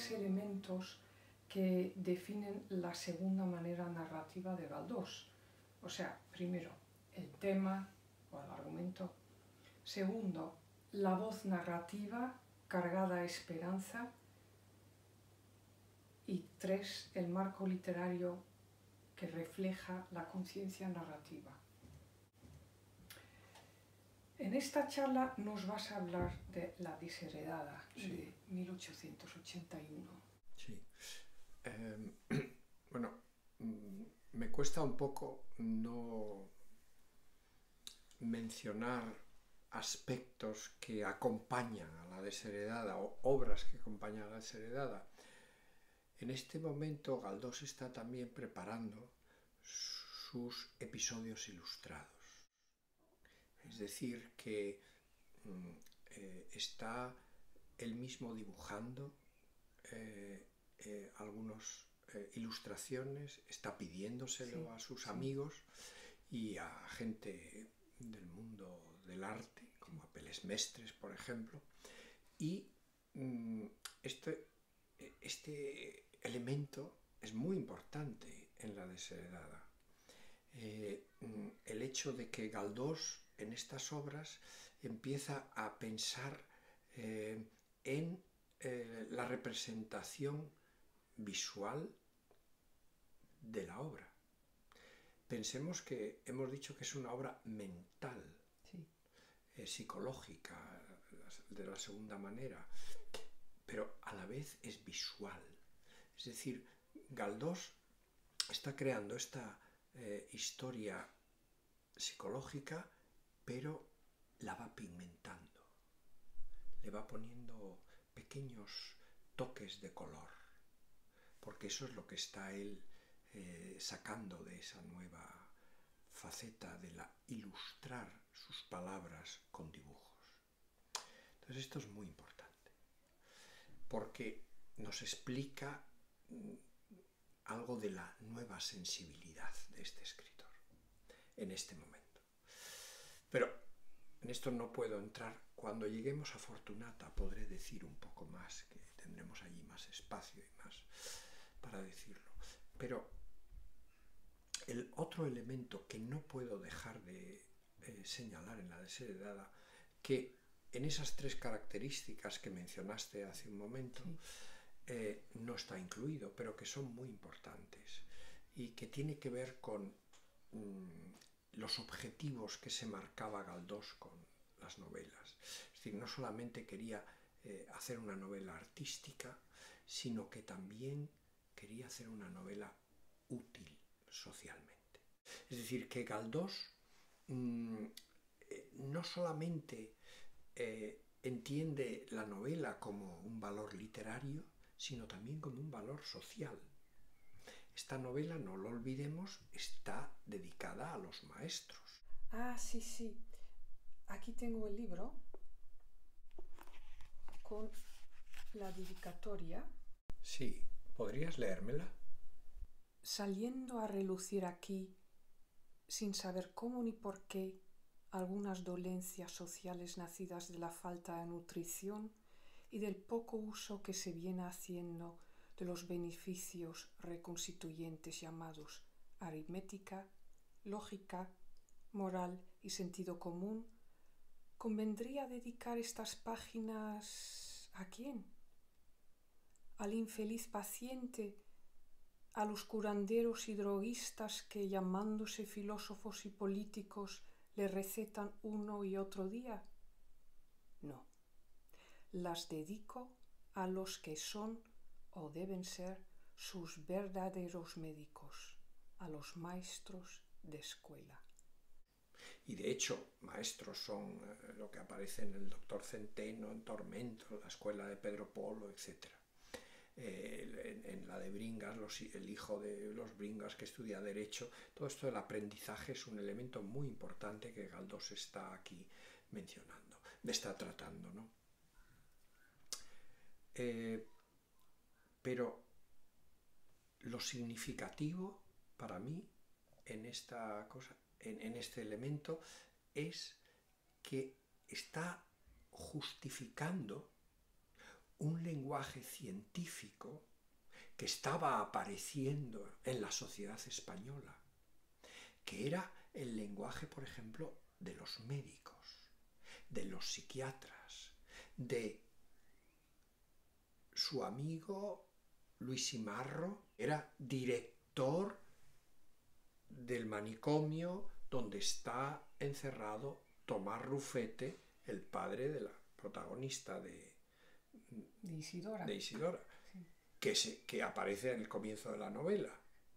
tres elementos que definen la segunda manera narrativa de Galdós. O sea, primero, el tema o el argumento. Segundo, la voz narrativa cargada de esperanza. Y tres, el marco literario que refleja la conciencia narrativa. En esta charla nos vas a hablar de La desheredada, de 1881. Sí. Bueno, me cuesta un poco no mencionar aspectos que acompañan a La desheredada o obras que acompañan a La desheredada. En este momento Galdós está también preparando sus episodios ilustrados. Es decir, que está él mismo dibujando algunas ilustraciones, está pidiéndoselo a sus amigos y a gente del mundo del arte, como a Pelés Mestres, por ejemplo, y este elemento es muy importante en La desheredada. El hecho de que Galdós en estas obras empieza a pensar en la representación visual de la obra. Pensemos que hemos dicho que es una obra mental, psicológica, de la segunda manera, pero a la vez es visual. Es decir, Galdós está creando esta historia psicológica, pero la va pigmentando, le va poniendo pequeños toques de color, porque eso es lo que está él sacando de esa nueva faceta de la ilustrar sus palabras con dibujos. Entonces esto es muy importante, porque nos explica algo de la nueva sensibilidad de este escritor en este momento. Pero en esto no puedo entrar. Cuando lleguemos a Fortunata podré decir un poco más, que tendremos allí más espacio y más para decirlo. Pero el otro elemento que no puedo dejar de señalar en La desheredada, que en esas tres características que mencionaste hace un momento, no está incluido, pero que son muy importantes y que tiene que ver con los objetivos que se marcaba Galdós con las novelas. Es decir, no solamente quería hacer una novela artística, sino que también quería hacer una novela útil socialmente. Es decir, que Galdós no solamente entiende la novela como un valor literario, sino también como un valor social. Esta novela, no lo olvidemos, está dedicada a los maestros. Ah, sí, sí. Aquí tengo el libro con la dedicatoria. Sí, ¿podrías leérmela? Saliendo a relucir aquí, sin saber cómo ni por qué, algunas dolencias sociales nacidas de la falta de nutrición y del poco uso que se viene haciendo de los beneficios reconstituyentes llamados aritmética, lógica, moral y sentido común, ¿convendría dedicar estas páginas a quién? ¿Al infeliz paciente? ¿A los curanderos y droguistas que, llamándose filósofos y políticos, le recetan uno y otro día? No. Las dedico a los que son o deben ser sus verdaderos médicos, a los maestros de escuela. Y de hecho, maestros son lo que aparece en el Doctor Centeno, en Tormento, la escuela de Pedro Polo, etc. En la de Bringas, el hijo de los Bringas que estudia Derecho, todo esto del aprendizaje es un elemento muy importante que Galdós está aquí mencionando, está tratando, ¿no? Pero lo significativo para mí en esta cosa, en este elemento, es que está justificando un lenguaje científico que estaba apareciendo en la sociedad española, que era el lenguaje, por ejemplo, de los médicos, de los psiquiatras, de su amigo Luis Simarro, era director del manicomio donde está encerrado Tomás Rufete, el padre de la protagonista de Isidora. Sí. que aparece en el comienzo de la novela.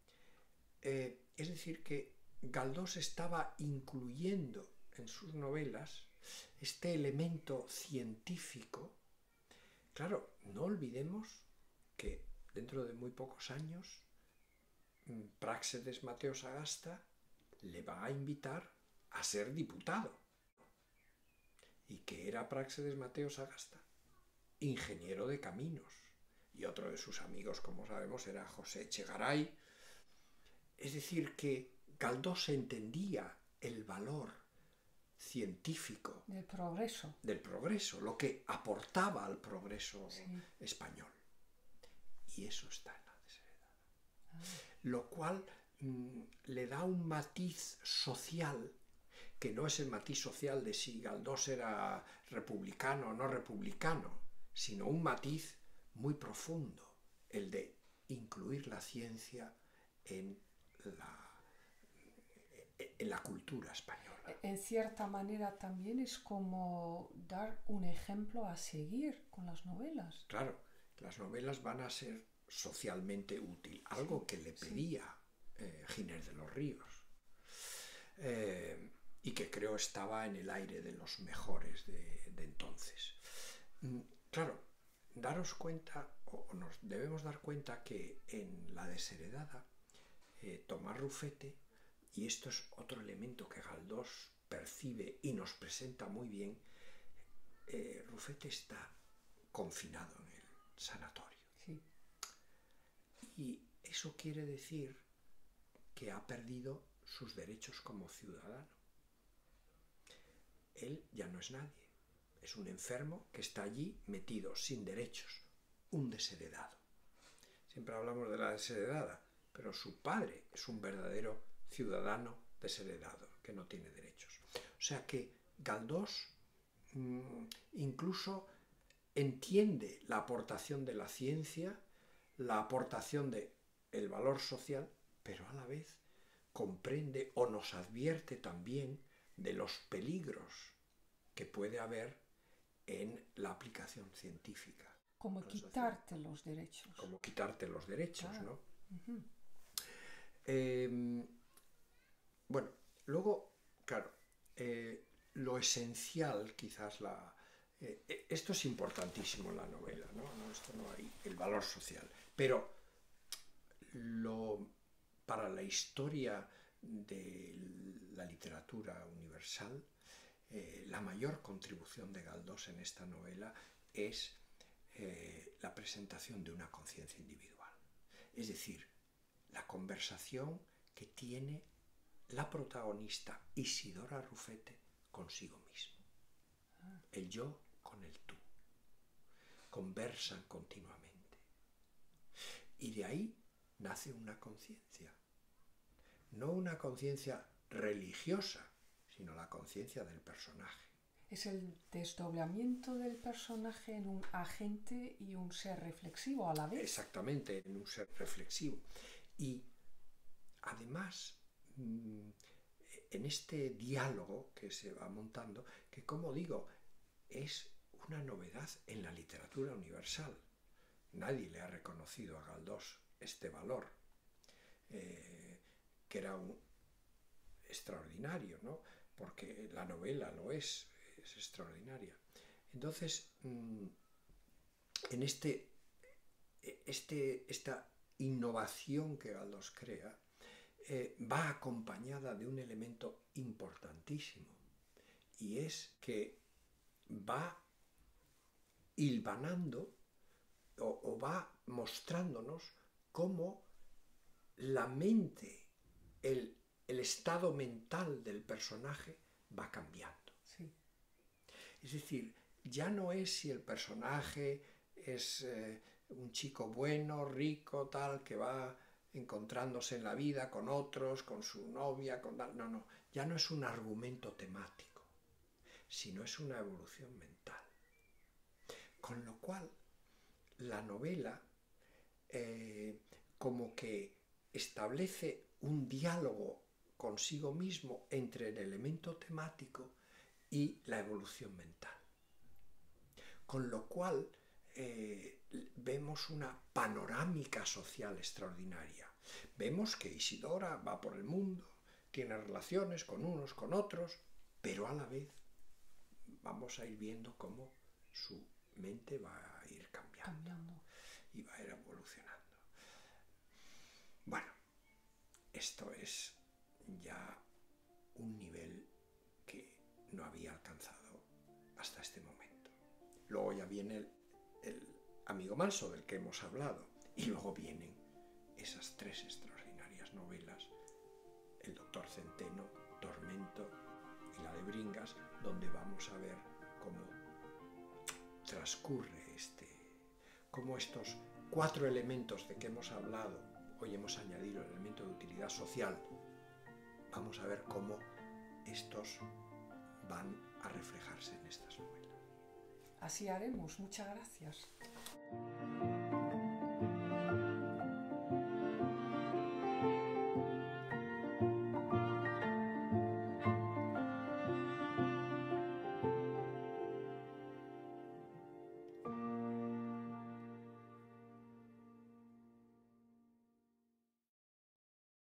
Es decir, que Galdós estaba incluyendo en sus novelas este elemento científico. Claro, no olvidemos que dentro de muy pocos años Práxedes Mateo Sagasta le va a invitar a ser diputado. ¿Y qué era Práxedes Mateo Sagasta? Ingeniero de caminos. Y otro de sus amigos, como sabemos, era José Echegaray. Es decir, que Galdós entendía el valor científico del progreso, lo que aportaba al progreso español. Y eso está en la Desheredada. Lo cual le da un matiz social, que no es el matiz social de si Galdós era republicano o no republicano, sino un matiz muy profundo, el de incluir la ciencia en la cultura española. En cierta manera también es como dar un ejemplo a seguir con las novelas. Claro, las novelas van a ser socialmente útil, algo que le pedía Ginés de los Ríos, y que creo estaba en el aire de los mejores de entonces. Claro, daros cuenta, o nos debemos dar cuenta, que en La Desheredada, Tomás Rufete, y esto es otro elemento que Galdós percibe y nos presenta muy bien, Rufete está confinado en el sanatorio. Sí. Y eso quiere decir que ha perdido sus derechos como ciudadano. Él ya no es nadie. Es un enfermo que está allí metido sin derechos, un desheredado. Siempre hablamos de la desheredada, pero su padre es un verdadero ciudadano desheredado, que no tiene derechos. O sea que Galdós incluso entiende la aportación de la ciencia, la aportación del valor social, pero a la vez comprende o nos advierte también de los peligros que puede haber en la aplicación científica. Como quitarte los derechos. Como quitarte los derechos, claro. ¿no? Bueno, luego, claro, lo esencial, quizás esto es importantísimo en la novela, ¿no? Esto no hay, el valor social, pero para la historia de la literatura universal, la mayor contribución de Galdós en esta novela es la presentación de una conciencia individual. Es decir, la conversación que tiene la protagonista Isidora Rufete consigo mismo. El yo con el tú. Conversan continuamente. Y de ahí nace una conciencia. No una conciencia religiosa, sino la conciencia del personaje. Es el desdoblamiento del personaje en un agente y un ser reflexivo a la vez. Exactamente, en un ser reflexivo. Y además, en este diálogo que se va montando, que como digo, es una novedad en la literatura universal. Nadie le ha reconocido a Galdós este valor, que era extraordinario, ¿no? Porque la novela lo es extraordinaria. Entonces, en esta innovación que Galdós crea, va acompañada de un elemento importantísimo, y es que va hilvanando o va mostrándonos cómo la mente, el estado mental del personaje va cambiando. Sí. Es decir, ya no es si el personaje es un chico bueno, rico, tal, que va encontrándose en la vida con otros, con su novia, con tal. No, no, ya no es un argumento temático, sino es una evolución mental. Con lo cual, la novela como que establece un diálogo consigo mismo entre el elemento temático y la evolución mental. Con lo cual vemos una panorámica social extraordinaria. Vemos que Isidora va por el mundo, tiene relaciones con unos, con otros, pero a la vez vamos a ir viendo cómo su mente va a ir cambiando. Y va a ir evolucionando. Bueno, esto es ya un nivel que no había alcanzado hasta este momento. Luego ya viene el amigo manso del que hemos hablado, y luego vienen esas tres extraordinarias novelas, El doctor Centeno, Tormento y la de Bringas, donde vamos a ver cómo transcurre cómo estos cuatro elementos de que hemos hablado, hoy hemos añadido el elemento de utilidad social, vamos a ver cómo estos van a reflejarse en estas novelas. Así haremos. Muchas gracias.